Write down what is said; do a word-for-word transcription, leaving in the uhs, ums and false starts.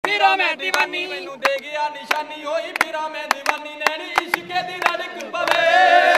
ਪੀਰਾ ਮੈਂ دیਵਾਨੀ ਮੈਨੂੰ ਦੇ ਗਿਆ ਨਿਸ਼ਾਨੀ ਹੋਈ ਪੀਰਾ ਮੈਂ